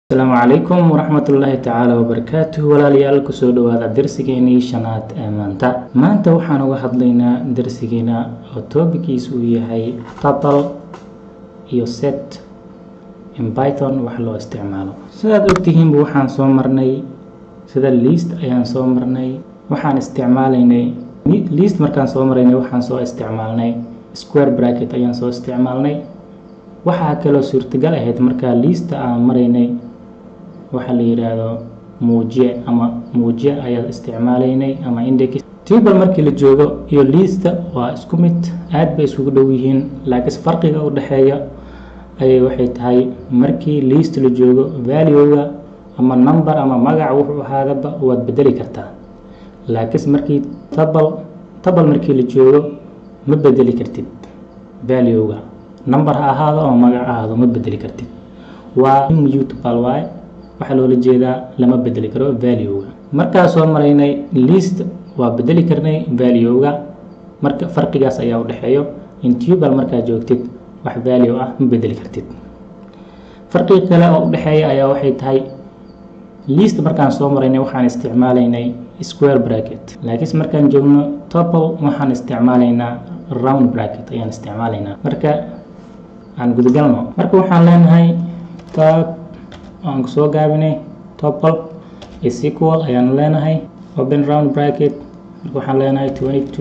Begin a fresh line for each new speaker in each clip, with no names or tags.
السلام عليكم ورحمة الله تعالى وبركاته ولا ليال كسود هذا درسيني شنات مانتا وحنا واحد لينا درسينا توبيكي سوية هي tuple iyo set in Python وحلو استعماله سيدا أكتهم بوحان صومرني سيدا list أيان صومرني وحان استعماليني list مركان صومرني وحان صو استعمالني square bracket أيان صو استعمالني وحا كلو سورتقال أهيد مركا list مريني waxa la yiraahdo muujiye ayaa isticmaalaynay ama index tuple markii la joogo iyo list waa isku mid aad bay isugu dhow yihiin laakiin farqiga u dhaxeeya ay waxay tahay markii list la joogo value-ga ama number ama magac wuxuu ahaadaba waad bedeli kartaa laakiin markii tuple markii la joogo ma bedeli kartid value-ga number ha ahaado ama magac ahaado ma bedeli kartid waa immutable way waxa loo jeedaa lama bedeli karo value-ga marka soo maraynay list waa bedeli karnay value-ga marka farqigaas ayaa u dhaxeeyo in tuple marka joogtid wax value ah ma bedeli kartid farqiga kale oo u dhaxeeya ayaa waxay tahay list markaan soo maraynay waxaan isticmaalaynay square bracket laakiin markaan joogno tuple waxaan isticmaalaynaa round bracket ayaan isticmaalaynaa marka aan gudagalno marka waxaan leenahay aan soo gaabinay tuple is equal ayaan leenahay open round bracket waxaan leenahay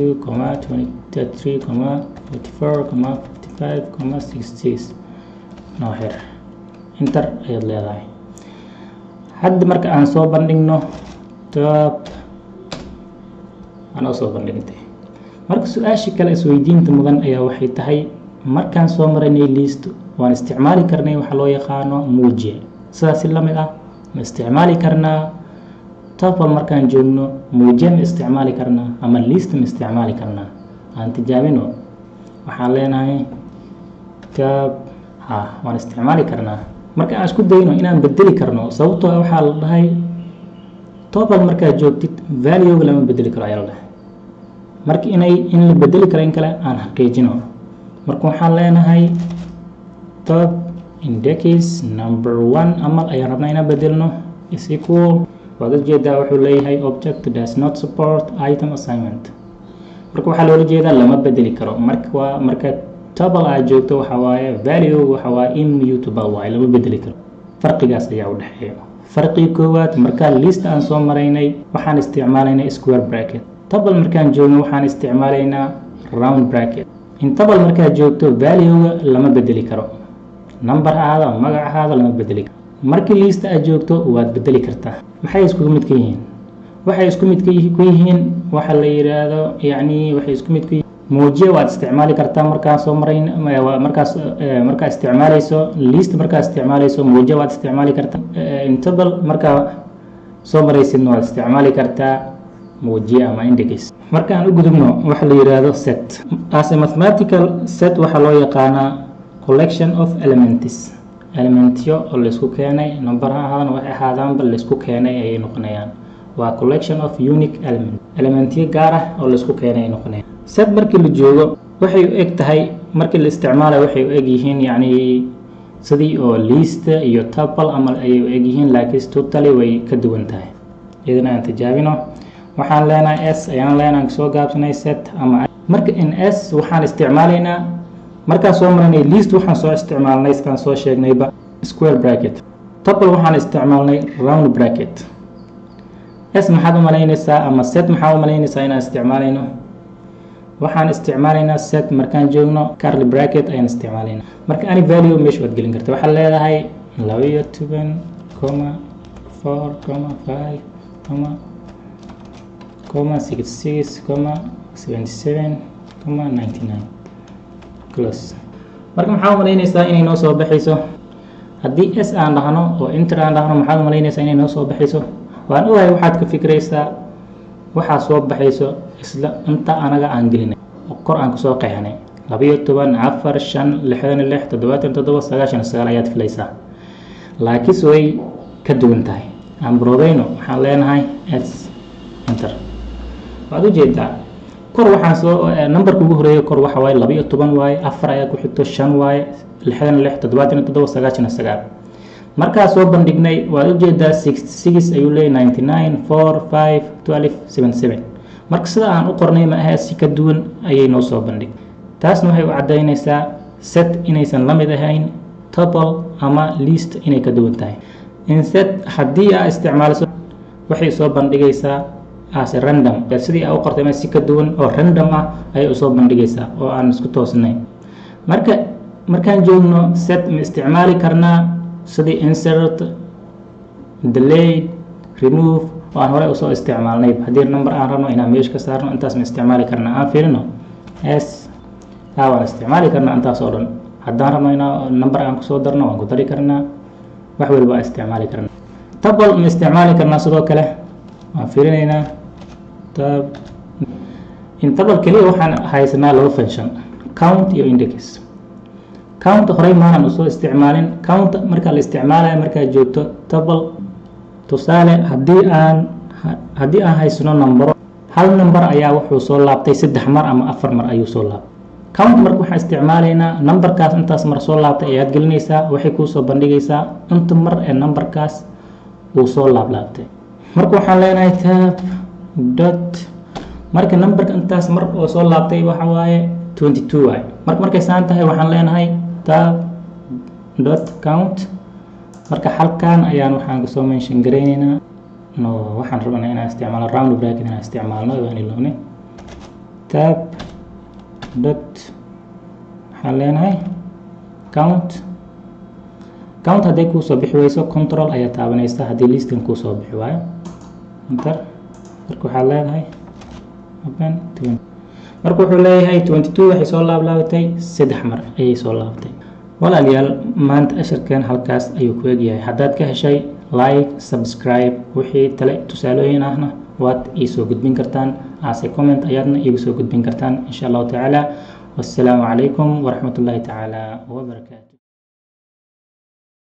22,23,44,55,66 no here enter ayaad leedahay hadda marka aan soo bandhigno aan soo bandhigtay marka su'aasha kale isweydiinta mudan ayaa waxay tahay markaan soo marinay list waan isticmaali karnay waxa loo yaqaano muujiye sidaas la mid ah ma isticmaali karnaa tuple markaan joogno muujiye ma isticmaali karnaa ama list ma isticmaali karnaa aan tijaabino waxaan leenahay waan isticmaali karnaa marka aan isku dayno inaan bedeli karno sababtoo ah waxaa la dhahay tuple markaa joogtid value lama bedeli karo ayaa la dhahay marka in la bedeli karo in kale aan xaqiijino marka waxaan leenahay index number 1 amal ayaan rabnaa inaan bedelno is equal waad ujeedaa wuxuu leeyahay object does not support item assignment marka waxaa loola jeedaa lama bedeli karo marka tuple aad joogto waxa waaye value waxa waaye immutable waaye lama bedeli karo farqigaas ayaa u dhaxeeya farqiga koowaad marka list aan soo maraynay waxaan isticmaalaynaa square bracket tuple markaan joogno waxaan isticmaalaynaa round bracket in tuple markaa joogto value-ga lama bedeli karo number ahaada magac ahaada lama bedeli karo markii list aad joogto waad bedeli kartaa maxay isku mid ka yihiin waxay isku mid ka yihiin waxa la yiraahdo waxay isku mid ka yihiin muujiye waad isticmaali kartaa markaan soo marayn markaa isticmaalayso list markaa isticmaalayso muujiye waad isticmaali kartaa in tuple markaa soo maraysidna waad isticmaali kartaa muujiye ama index markaan u gudubno waxa la yiraahdo set as a mathematical set waxa loo yaqaanaa collection of elementyo oo la isku keenay number ahaan waxay ahaadaanba la isku keenay ay noqonayaan waa collection of unique elementyo gaar ah oo la isku keenay ay noqonayaan set markii la joogo waxay u eg tahay markii la isticmaalayo waxay u eg yihiin sidii oo list iyo tuple ama ay u eg yihiin laakiin totally way ka duwan tahay iyadana aan tijaabino waxaan leenahay s ayaan leenahay soo gaabsanay set ama marka in s waxaan isticmaalaynaa markaan soo marinay list waxaan soo isticmaalnay sidaan soo sheegnayba square bracket tuple waxaan isticmaalnay round bracket s maxaad u malaynaysaa ama set maxaad u malaynaysaa inaan isticmaalayno waxaan isticmaalaynaa set markaan joogno curly bracket ayaan isticmaalaynaa marka any value meesha waad gelin kartaa waxaad leedahay 12,4,5,66,77,99 close marka maxaa u malaynaysaa inay noo soo baxayso haddii s aan dhahno oo enter aan dhahno maxaad u malaynaysaa inay noo soo baxayso waan ogahay waxaad ka fikraysaa waxaa soo baxayso isla inta anaga aan gelinay oo kor aan kusoo qeexnay 12,4,5,66,77,99 ayaad filaysaa laakiin way ka duwan tahay aan broodayno waxaan leenahay s enter waad ujeedaa kor waxaan soo numberka ugu horeeyo kor waxa waaye 12 waaye 4 ayaa ku xigto 5 waaye 66 77 99 markaa soo bandhignay waad ujeedaa 66 ayuu leeyahay 99 4 5 12 77 marka sida aan u qornay ma aha si ka duwan ayay noo soo bandhig taasna waxay u cadaynaysaa set inaysan la mid ahayn tuple ama list inay ka duwan tahay in set haddii aad isticmaaliso waxay soo bandhigaysaa as random sidii aad u qortay ma si ka duwan oo random ah ayay u soo bandhigaysaa oo aan isku toosnayn markaan joogno set ma isticmaali karnaa sidii insert delete remove oo aan hore usoo isticmaalnay haddii number aan rabno inaan meesha ka saarno intaas ma isticmaali karnaa aan fiirino s waan isticmaali karnaa intaas oo dhan haddaan rabno inaan number aan kusoo darno waan ku dari karnaa wax walba waa isticmaali karnaa tuple ma isticmaali karnaa sidoo kale waan fiirinaynaa in tuple keliya waxaan haysanaa laba function count iyo index count horey maanan usoo isticmaalin count marka la isticmaalayo markaa joogto tuple tusaale haddii aan haysano number hal number ayaa wuxuu soo laabtay 3 mar ama 4 mar ayuu soo laabtay count marka waxaan isticmaalaynaa numberkaas intaas mar soo laabtay ayaad gelinaysaa waxay kuu soo bandhigaysaa inta mar ee numberkaas uu soo laablaabtay marka waxaan leenahay tab dot marka numberka intaas mar oo soo laabtay waxa waaye 22 waay markay saan tahay waxaan leenahay tab dot count marka halkan ayaan waxaan kasoo mention gareynaynaa waxaan rabnaa inaan isticmaalo round bracket inaan isticmaalno waan ilowne tab dot waxaan leenahay count hadday kuu soo bixi weyso control ayaa taabanaysa haddii listan kuu soo bixi waayo enter marka waxaad leedahay open marka wuxuu leeyahay 22 waxay soo laablaabatay 3 mar ayay soo laabatay walaalayaal maanta ashirkan halkaas ayuu ku egyahay haddaad ka heshay like subscribe wixii tale tusaalooyin ahna waad ii soo gudbin kartaan aase comment ayaadna iigu soo gudbin kartaan insha allahu tacaala wassalaamu calaykum waraxmatullaahi tacaala wabarakaatu